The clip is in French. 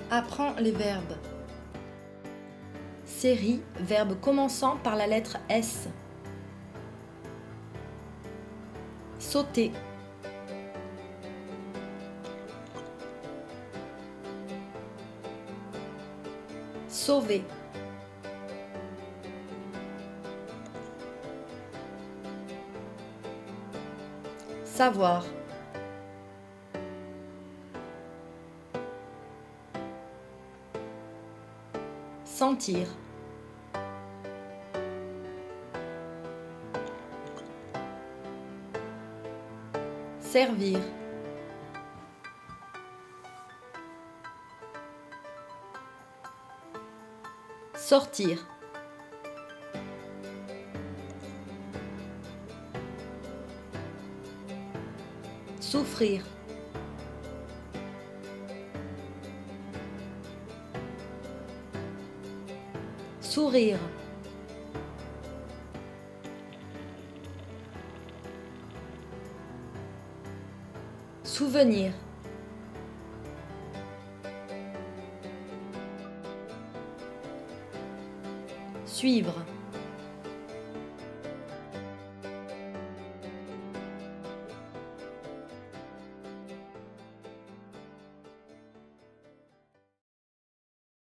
Apprends les verbes. Série, verbe commençant par la lettre S. Sauter. Sauver. Savoir. Sentir. Servir. Sortir. Souffrir. Sourire. Souvenir. Suivre.